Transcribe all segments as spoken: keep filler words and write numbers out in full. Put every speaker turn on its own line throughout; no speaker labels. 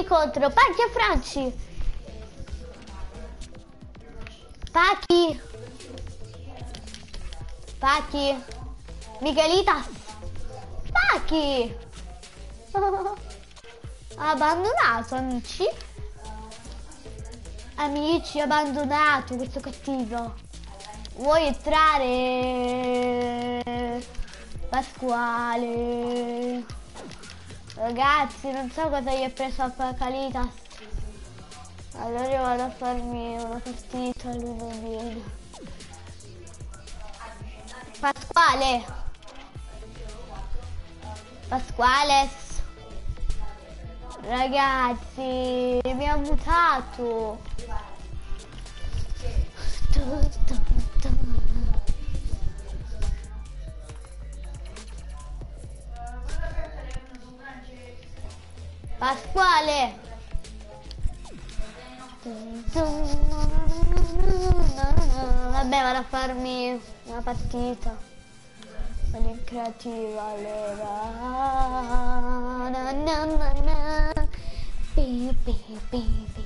contro Pachi e Franci. Pachi. Pachi. Miguelitas. Pachi. Abbandonato, amici. Amici, abbandonato questo cattivo. Vuoi entrare? Pasquale. Ragazzi, non so cosa gli è preso a Pacalitas. Allora io vado a farmi una partita, lui non viene. Pasquale. Pasquales. Ragazzi, mi ha mutato. Pasquale. Vabbè, vado a farmi una partita. Vado in creativa allora. Na, na, na, na. Pi, pi, pi, pi.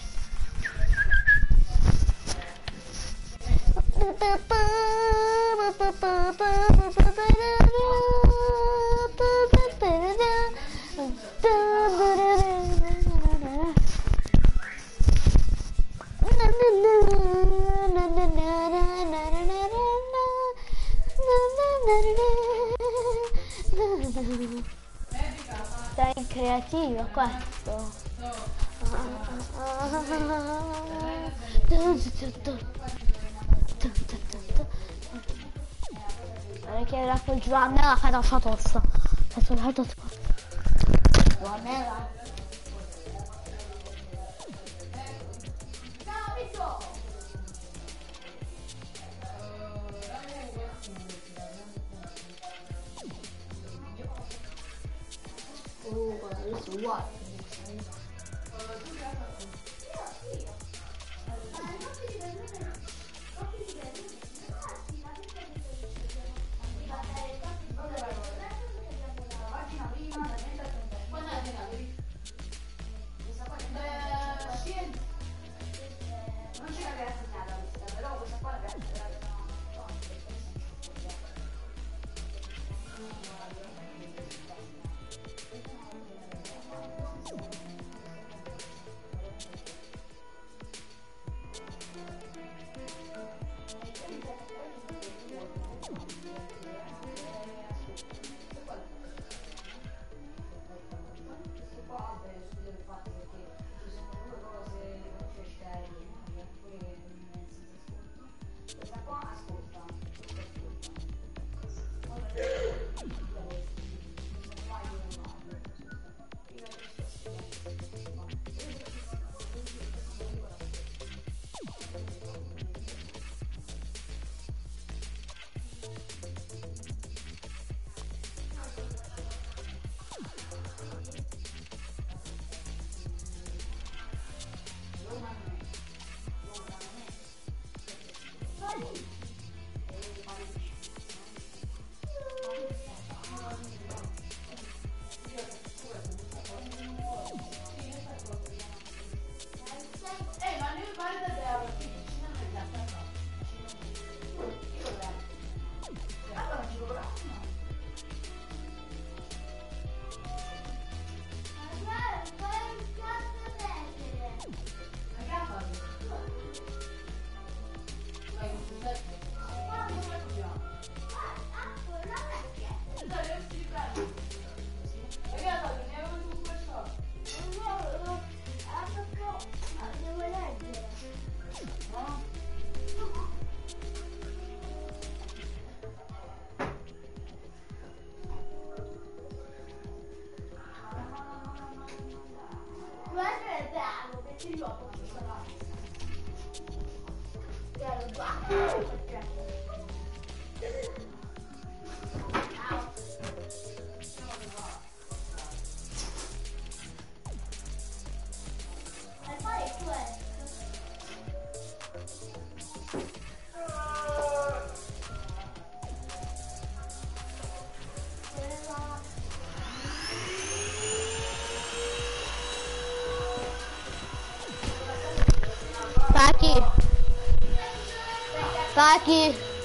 Sta in creativa questo. Chiederà col Giovanni la cadascia tosta. Giovanella. Oh, guarda, adesso uguale. Paki. Paki.